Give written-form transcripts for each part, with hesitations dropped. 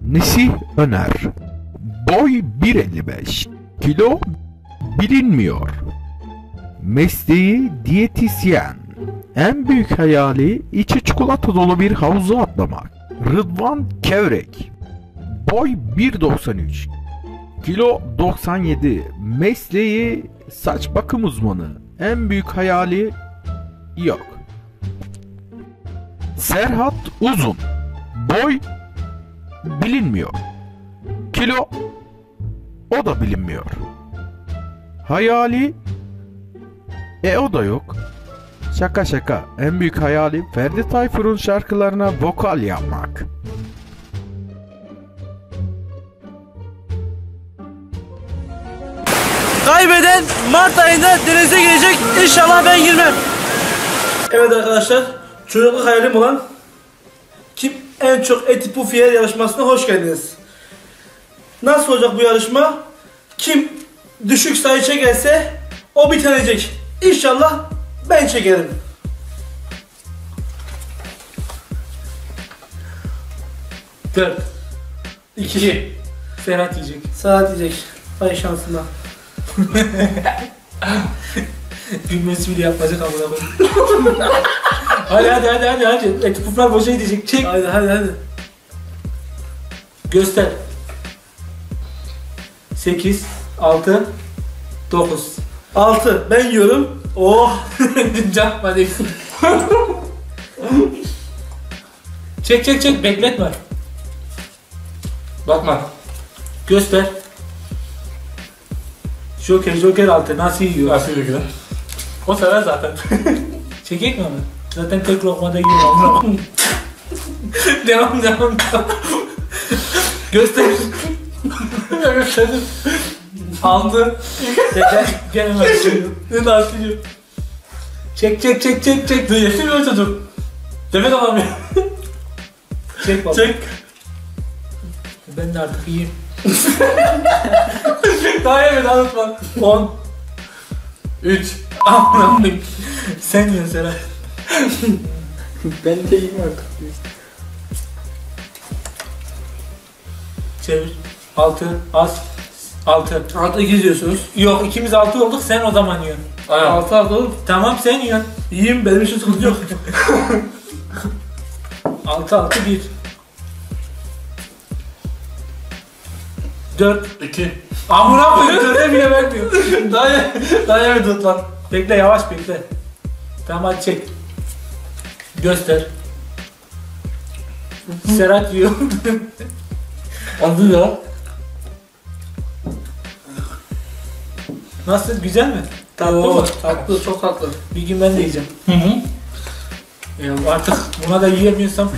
Nesih Öner. Boy 1.55. Kilo bilinmiyor. Mesleği diyetisyen. En büyük hayali içi çikolata dolu bir havuza atlamak. Rıdvan Kevrek. Boy 1.93. Kilo 97. Mesleği saç bakım uzmanı. En büyük hayali yok. Serhat Uzun. Boy bilinmiyor. Kilo o da bilinmiyor. Hayali o da yok. Şaka şaka. En büyük hayali Ferdi Tayfur'un şarkılarına vokal yapmak. Kaybeden Mart ayında denize girecek. İnşallah ben girmem. Evet arkadaşlar, çocukluk hayalim olan kim en çok eti puf yer yarışmasına hoş geldiniz. Nasıl olacak bu yarışma? Kim düşük sayı çekerse o bitirecek. İnşallah ben çekerim. Dört. 2. Serhat yiyecek. Serhat yiyecek. Ay şansına. Gülmesi bile yapmayacak amına koyayım. hadi. Eti puflar boşa gidecek. Çek. Hadi. Göster. 8, 6, 9. 6. Ben yiyorum. Oh. Can hadi. Çek. Bekletme. Bakma. Göster. Joker 6. Nasıl yiyor? Nasıl yiyor? O sever zaten. Çekek mi onu? Zaten tek lokmada yiyor. Devam. Göster. Gösterdim. Aldı. Gel hemen yiyor. Ne nasıl yiyor? Çek. Dur yetmiyor çocuk. Demet alamıyor. Çek baba. Çek. Ben de artık yiyeyim. Daha yemedi unutma. 10. 3. Aman sen yiyorsun Serhat. Ben de yiyeyim artık. Çevir. 6. Az. 6. 6 2 diyorsunuz. Yok, ikimiz 6 olduk, sen o zaman yiyorsun. 6 oğlum. Tamam, sen yiyorsun. Yiyeyim, benim için sıkıntı yok. 6 1. 4. 2. Amına koyayım, 4'e bile vermiyor. Daha yemedi unutma. Bekle, yavaş bekle. Tamam, hadi çek. Göster. Serhat yiyor. Adı ya. Nasıl, güzel mi? Tatlı mı? Tatlı, çok tatlı. Bir gün ben de yiyeceğim. Hı. Ya artık buna da yiyemiyorsam.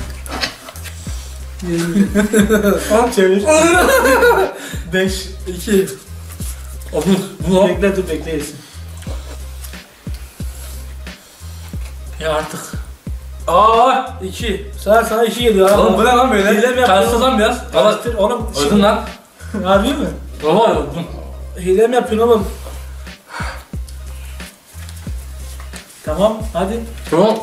Al çevir. 5 2. Olur. Bu Bekle yesin. Ya artık. 2. Sana 2 geliyor abi. Oğlum bu ne lan böyle? Hile mi yapıyorsun? Karşısı lan biraz. Karıştır oğlum. Öldün lan. Harbi mi? Baba öldün. Hile mi yapıyorsun oğlum? Tamam, hadi. Tamam.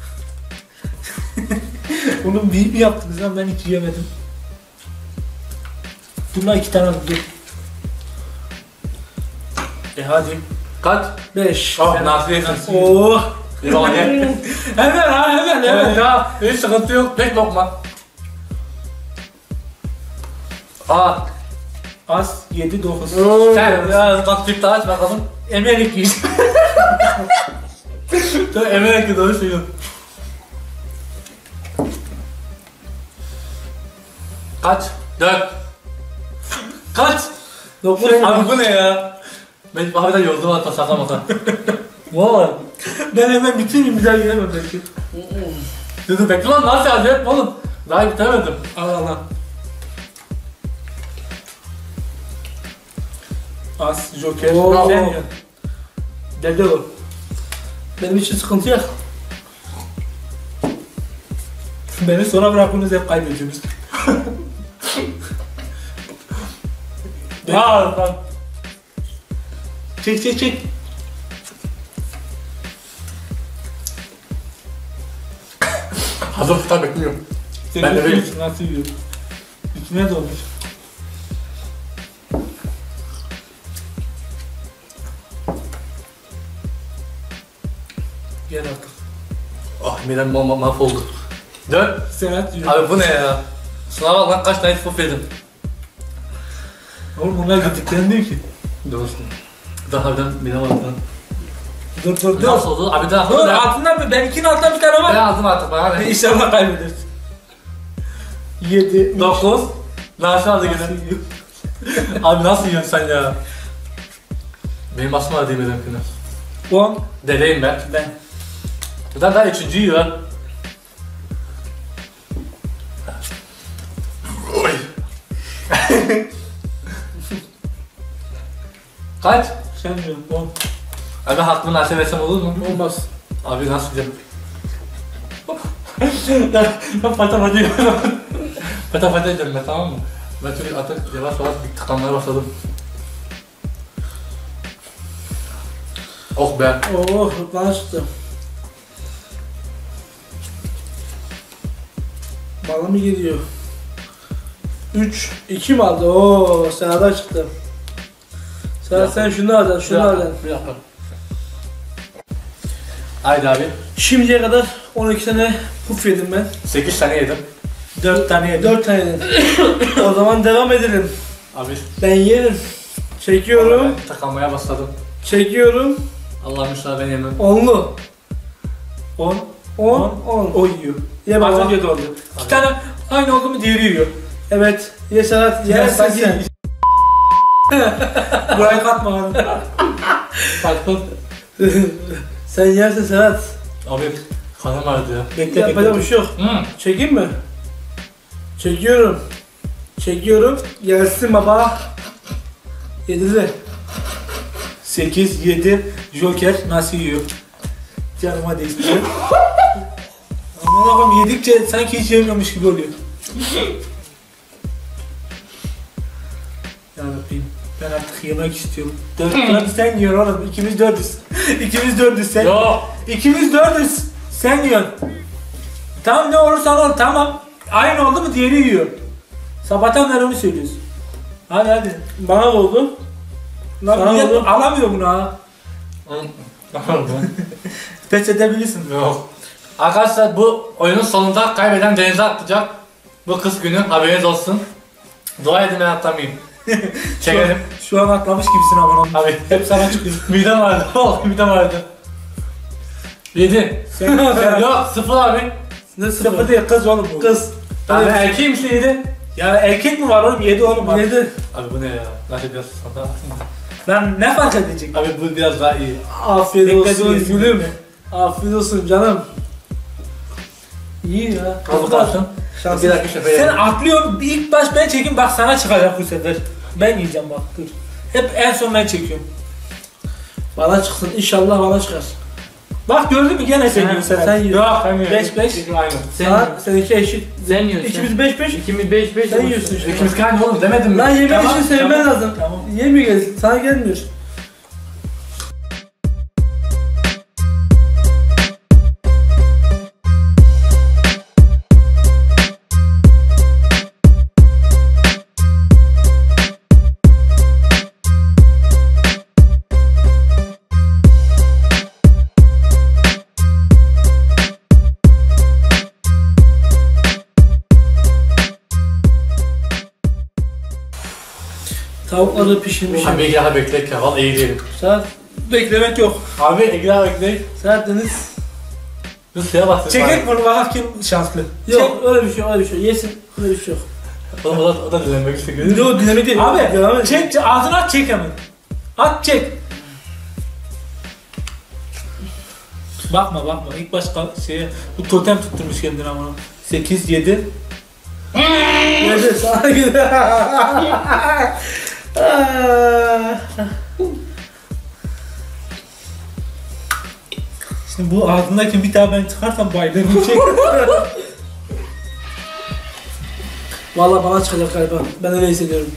Oğlum büyük mi yaptınız lan, ben hiç yiyemedim. Dur lan, 2 tane dur. Hadi. Kaç? 5. Oh nasıl yesin? Oh. Eyvallah ye. Hemen. Evet ya. Hiç sıkıntı yok. Tek lokma. Az 7 9. Sen ya nasip daha aç bakalım. Emelik yiyin. Dur emeğe doğru söylüyorum. Kaç? 4. Kaç? 9. Abi bu ne ya? Ben harbiden yoldum hatta saklamadan. Vay. Ben hemen bitireyim, bir daha yiyemem belki. Dur bekle lan nasıl acayip oğlum? Daha bitemedim. Allah. Az Joker. Oo. Sen yiyorsun. Dede o. Benim için sıkıntı yok. Beni sona bırakıyorsunuz, hep kaybediyorsunuz. Lan. Çek. Hazır tutar bekliyorum. Sen Ben de nasıl benim. yiyorsun, nasıl yiyorsun? Ne dolmuş? Gel artık. Ah midem mahvoldu. Dön. Serhat yiyor. Abi bu ne ya? Sınava lan kaç tane tifuf yedim. Oğlum onlar gittiklerini değil ki. Doğrusun. Daha harbiden midem ağrıdı. Dur. Nasıl oldu? Abi daha Dur altından bir, benimkinin altından bir tane Ben var. aldım artık bana ne? İnşallah kaybedersin. 7, 9. Nasıl aldı gene? Abi nasıl yiyorsun sen ya? Benim basma var değil benimkine. 10. Dedeyim ben. Ben. Zaten daha üçüncü yiyor. Oy. Kaç? Sen diyorsun 10. Abi ben hakkımı nasip etsem olur mu? Olmaz. Abi nasıl diyeceğim? Ben pata yiyorum. Pata ediyorum ben, tamam mı? Ben çünkü artık yavaş yavaş bir tıkanmaya başladım. Oh be. Oh bana çıktı. Bana mı geliyor? 3, 2 mi aldı? Ooo Serhat'a çıktı. Serhat sen şunu alacaksın, şunu alacaksın. Bir dakika. Haydi abi. Şimdiye kadar 12 tane puf yedim ben. 8 tane yedim. 4 tane yedim. 4 tane yedim. O zaman devam edelim. Abi. Ben yerim. Çekiyorum. Ben tıkanmaya başladım. Çekiyorum. Allah'ım inşallah ben yemem. 10'lu. 10. 10. O yiyor. Ye Az baba. önce de oldu. İki tane aynı oldu mu diğeri yiyor. Evet. Ye Serhat. Yersin sen. Burayı katma hanım. Kalktım. Sen yersin Serhat. Abi kanım ağrıdı ya. Bekle Yapacak bir şey yok. Çekeyim mi? Çekiyorum. Çekiyorum. Gelsin baba. Yedili. 8, 7, Joker nasıl yiyor? Canıma değsin. Aman Allah'ım yedikçe sanki hiç yemiyormuş gibi oluyor. Yarabbim ben artık yemek istiyorum. 4 tane sen yiyorsun oğlum. İkimiz 4'üz. İkimiz 4'üz sen. Yok. İkimiz 4'üz. Sen yiyorsun. Tamam ne olursa ol tamam. Aynı oldu mu diğeri yiyor. Sabahtan beri onu söylüyorsun. Hadi. Bana da oldu. Lan Sana millet oldu. alamıyor bunu ha. Pes edebilirsin. Yok. Arkadaşlar bu oyunun sonunda kaybeden denize atlayacak. Bu kız günü haberiniz olsun. Dua edin ben atlamayayım. Çekelim. Şu an atlamış gibisin ama. Abi Hep sana çıkıyor. midem ağrıdı. Vallahi midem ağrıdı. 7. Sen Yok 0 abi. Ne sıfır sıfır? değil kız oğlum bu. Kız. Abi erkeğim işte 7. Ya erkek mi var oğlum? 7 oğlum abi. 7. Abi bu ne ya? Nasıl biraz sana? Lan ne fark edecek? Abi bu biraz daha iyi. Afiyet Bekle olsun diyorsun. gülüm. Afiyet olsun canım. İyi ya. Kabuk alsın. Şanslı. Bir dakika şefe Sen yedim. atlıyorsun. İlk baş ben çekeyim bak sana çıkacak bu sefer. Ben yiyeceğim bak dur. Hep en son ben çekiyorum. Bana çıksın. İnşallah bana çıkar. Bak gördün mü gene sen yiyorsun. sen yiyorsun. Yok Ben yiyorum. 5-5. Aynı. Sana, seninki eşit. Sen yiyorsun. İkimiz 5-5. 2005 Sen yiyorsun işte. İkimiz kaynı oğlum demedim mi? Lan yemek Tamam, için sevmen tamam, lazım. tamam. Yemiyor gelsin. Sana gelmiyor. Tavukları pişirmiş. Abi Ege daha beklek ya. Vallahi iyi değilim. Saat. Beklemek yok. Abi Ege daha beklek. Saat Deniz. Biz şeye bastık. Çekek bunu bak kim şanslı. Yok öyle bir şey öyle bir şey. Yesin. Öyle bir şey yok. Oğlum o da dilenmek istiyor. Yok dinamik değil. Abi Devam et. çek ağzına at çek hemen. At çek. Bakma ilk başta şeye bu totem tutturmuş kendine ama 8 7 Yedi. Sana gidiyor. Şimdi bu ağzındaki bir daha ben çıkarsam bayılırım çek. Vallahi bana çıkacak galiba. Ben öyle hissediyorum.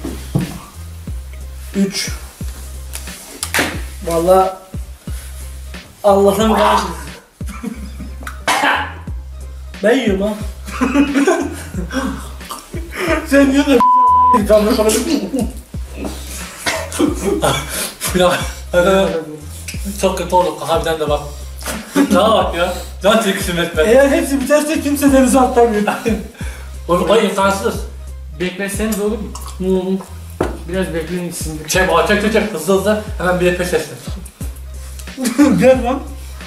3. Vallahi Allah'ım bana çıksın. Ben yiyorum ha. Sen diyorsun da kamera kapatıp. Ya, çok kötü olduk harbiden de bak. Daha bak ya. Can çekişim etme. Eğer hepsi biterse kimse denize atlamıyor. O imkansız. Bekleseniz olur mu? Hı. Biraz bekleyin içsindir. Çek hızlı hızlı hemen bir peş etsin. Gel lan.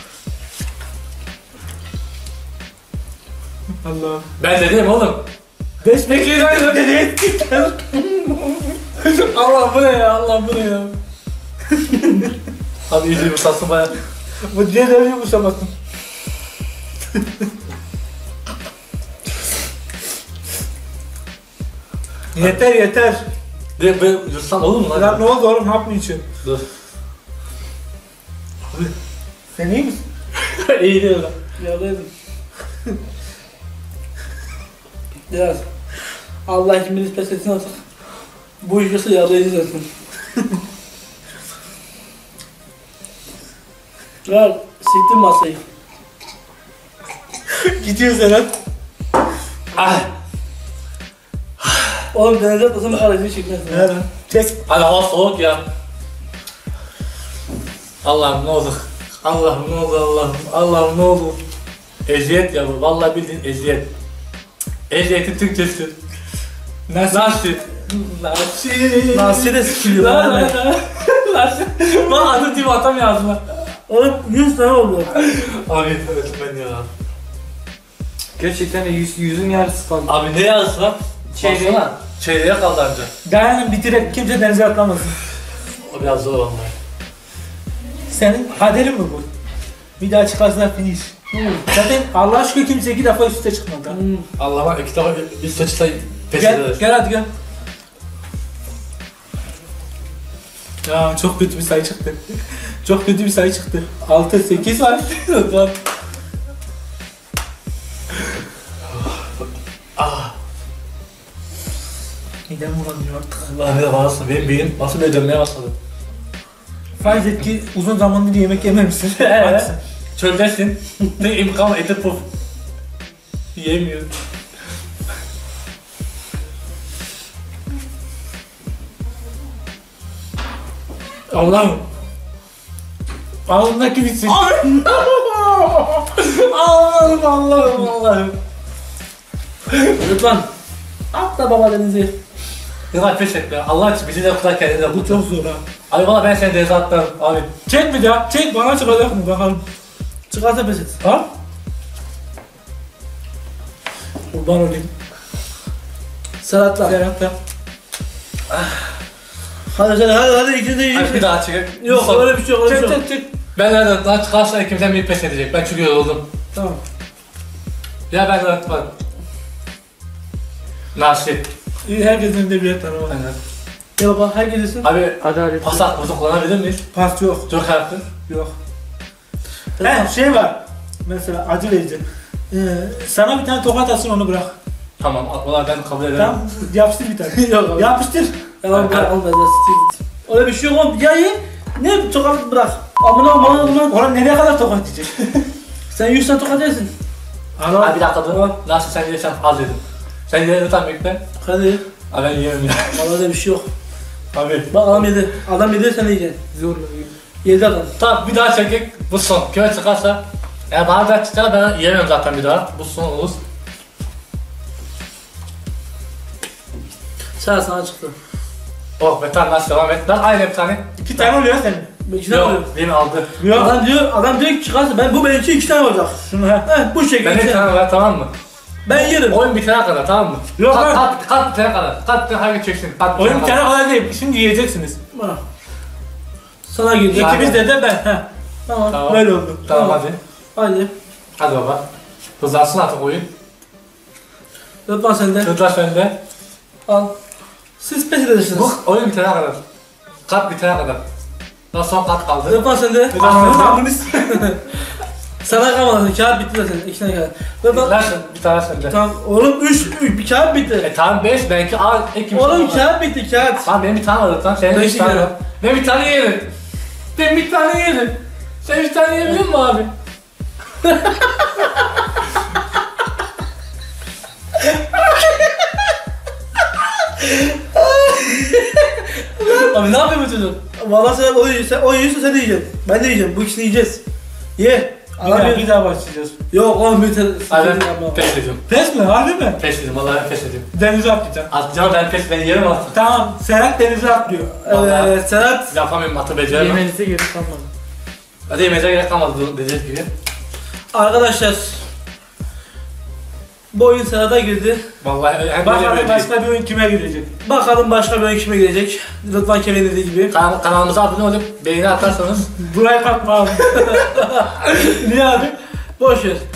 Allah. Ben de diyeyim oğlum. 5 bekleyin aynı dedi. Allah bu ne ya? Allah bu ne ya? Abi iyice bir satsın baya. Bu diye de yumuşamasın. Yeter yeter. Bir yutsan olur mu Lan lan? ne oldu oğlum? Hap mı içiyorsun? Dur. Sen iyi misin? İyi değil lan. Yardaydım. Biraz. Allah ikimiz pes etsin artık. Bu işi yardayız zaten. Ver, siktir masayı. Gidiyor Serhat. Ah. Oğlum denize atlasam kalecini çekmezsin. Ne lan? Çek. Hadi hava soğuk ya. Allah'ım ne olur. Allah'ım ne olur Allah'ım. Allah'ım ne olur. Eziyet ya bu. Vallahi bildiğin eziyet. Eziyetin Türkçesi. Nasıl? Nasıl? Nasıl? Nasiye de sikiliyor. Lan lan. lan lan. Lan adı diye atam yazma. Oğlum 100 tane oldu. Abi öğretmen ya. Gerçekten de yüzün yarısı kaldı. Abi ne yazdı lan? Çeyreğe. Baksana. Çeyreğe kaldı anca. Dayanın bitirek kimse denize atlamasın. O biraz zor vallahi. Senin kaderin mi bu? Bir daha çıkarsa finish. Zaten Allah'a şükür kimse 2 defa üste çıkmadı. Allah'ıma 2 defa bir saçta pes Gel, ederiz. gel hadi gel. Ya çok kötü bir sayı çıktı. Çok kötü bir sayı çıktı. 6, 8 var. Midem bulanıyor artık. Allah'ım ne varsa benim beynim nasıl böyle dönmeye başladı. Farz et ki uzun zamandır yemek yememişsin. Evet. Çöldesin. Ne imkan eti puf. Yemiyor. Allah'ım. Ağzındaki bitsin. Allah'ım Allah'ım Allah'ım. Lütfen. Atla baba denize. Yılan pes etme. Allah için bizi de kadar kendine Bu çok zor ha. Abi valla ben seni denize atlarım abi. Çek bir daha. Çek bana çıkacak mı bakalım. Çıkarsa pes et. Ha? Kurban olayım. Serhat'la. Serhat da. Hadi ikiniz de Hadi bir yiyeceksiniz. daha çek. Yok öyle bir şey yok öyle bir Çek şey yok. çek çek. Ben de daha çıkarsa ikimizden biri pes edecek. Ben çünkü yoruldum. Tamam. Ya ben de atmadım. Nasip. İyi, herkesin önünde birer tane var. Aynen. Ya baba herkesin. Abi Adalet. pas atması kullanabilir miyiz? Pas yok. Çok harfi. Yok. He şey var. Mesela acı verici. Sana bir tane tokat atsın onu bırak. Tamam valla ben kabul ederim. Tamam yapıştır bir tane. Yok abi. Yapıştır. Yalan bırak olmaz ya siktir git. Öyle bir şey yok oğlum. Ya ye. Ne tokat bırak. Amına amına. Oğlum nereye kadar tokat diyecek? Sen 100 tane tokat yersin. Abi bir dakika dur. Nasıl sen yiyeceksen az yedim. Sen yedin tam bekle. Hadi. Abi ben yiyemem ya. Vallahi öyle bir şey yok. Abi. Bak adam yedi. Adam yedi sen de yiyeceksin. Zorla. Yedi adam. Tamam bir daha çekek. Bu son. Kime çıkarsa. Eğer bana da çıkar ben yiyemem zaten bir daha. Bu son olur. Sana çıktı. Oh be tamam nasıl devam et. Lan aynı bir tane. 2 tane oluyor senin. İki tane oluyor. Yok beni aldı. Yok. Adam diyor ki çıkarsa ben bu benimki 2 tane olacak. Şunu ha. Heh bu şekilde. Ben bir tane var tamam mı? Ben yerim. Oyun bitene kadar tamam mı? Yok kat, lan. kat bitene kadar. Kat bitene hangi çeksin? Kat Oyun bir bitene tane kadar. kadar değil. Şimdi yiyeceksiniz. Bana. Sana geliyor. İkimiz de ben. Ha. Tamam. Tamam. Böyle oldu. Tamam hadi. Hadi. Hadi baba. Hızlansın artık oyun. Rıdvan sende. Hızla sende. Al. Siz pes edeceksiniz. Bu oyun bitene kadar. Kat bitene kadar. Daha son kat kaldı. Rıdvan sende. Anladın. Sana kalmadı. Kağıt bitti zaten. 2 tane kağıt. Rıdvan. Lan bir tane sende. Tamam. Oğlum 3 bir kağıt bitti. Tamam 5 belki al iki Oğlum kağıt bitti kağıt. Tamam benim bir tane var lan. Senin Beş bir tane tane. var. Ben bir tane yerim. Ben bir tane yerim. Sen bir tane yiyebiliyor musun abi? Abi ne yapıyor bu çocuk? Valla sen o yiyorsa sen de yiyeceksin. Ben de yiyeceğim. Bu ikisini yiyeceğiz. Ye. Bir daha başlayacağız. Yok oğlum bir tane. Abi ben pes ediyorum. Pes mi? Harbi mi? Pes ediyorum. Vallahi ben pes ediyorum. Denize atlayacağım. Atacağım ben pes. Ben yerim artık. Tamam, Serhat denize atlıyor. Evet Serhat. Yapamıyorum atı beceremem. Yemenize gerek kalmadı. Hadi yemece gerek kalmadı dediğiniz gibi. Arkadaşlar. Bu oyun Serhat'a girdi. Vallahi hem böyle Bakalım böyle başka bir oyun kime gidecek? Bakalım başka bir oyun kime girecek. Rıdvan Kemal'in dediği gibi. Kanalımıza abone olup beğeni atarsanız Buraya katma abi. Niye abi? Boş ver.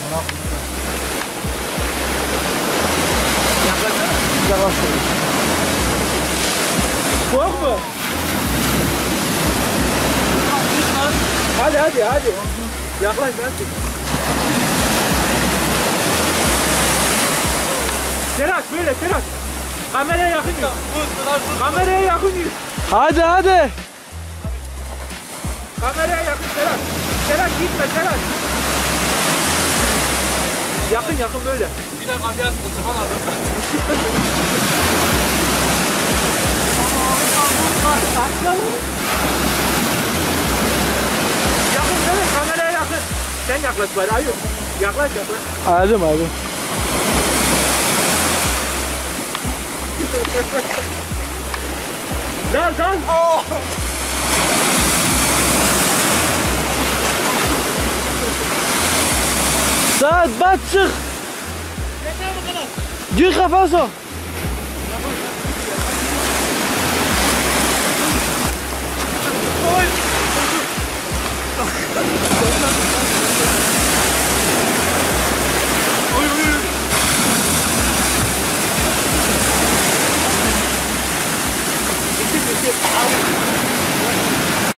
Soğuk mu? Hadi. Yaklaş ben çek. Serhat böyle Serhat. Kameraya yakın git. Kameraya yakın git. Hadi. Kameraya yakın Serhat. Serhat gitme Serhat. Yakın böyle. bir de ambiyans mutfağı aldım. Yakın böyle kameraya yakın. Sen yaklaş bari ayıp. Yaklaş. Aldım. Dal. Serhat bat çık. Gir kafa sok.